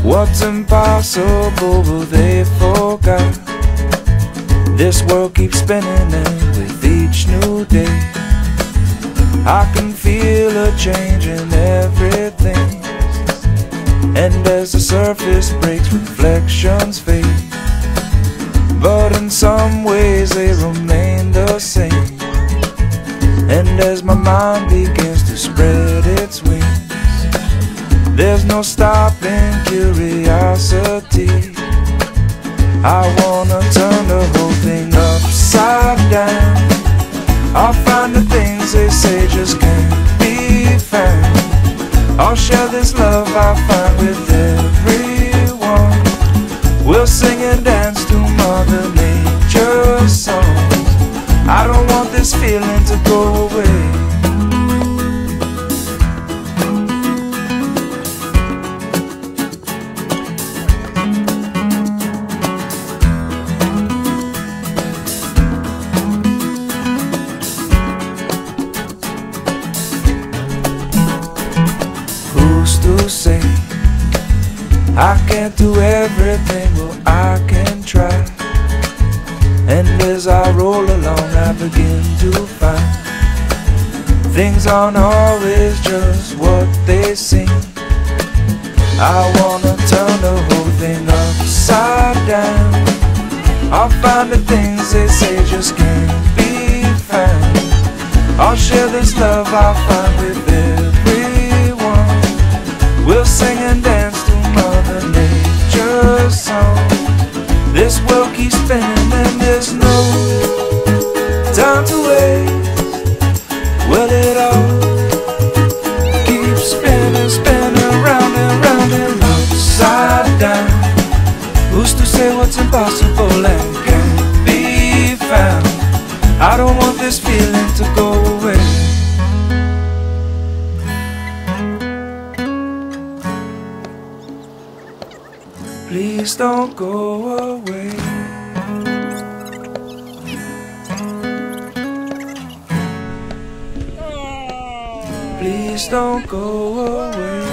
What's impossible, well, they forgot. This world keeps spinning, and with each new day I can feel a change in everything. And as the surface breaks, reflections fade, but in some ways they remain the same. And as my mind begins to spread its wings, there's no stopping curiosity. I wanna turn the whole thing upside down. I'll find the things they say just can't be found. I'll share this love I find with everyone. We'll sing and dance to Mother Nature's songs. I don't want this feeling to go away. Who's to say I can't do everything? Well, I can try. And as I roll along, I begin to find things aren't always just what they seem. I wanna turn the whole thing upside down. I'll find the things they say just can't be found. I'll share this love I find with everyone. We'll sing and dance to Mother Nature's song. This world keeps spinning and there's no time to waste. Well, it all keeps spinning, spinning round and round and upside down. Who's to say what's impossible and can't be found? I don't want this feeling to go away. Please don't go away. Please don't go away.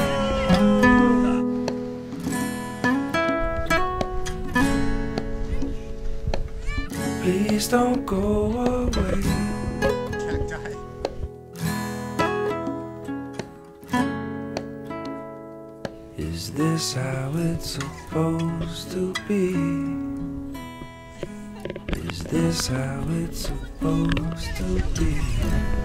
Please don't go away. Is this how it's supposed to be? Is this how it's supposed to be?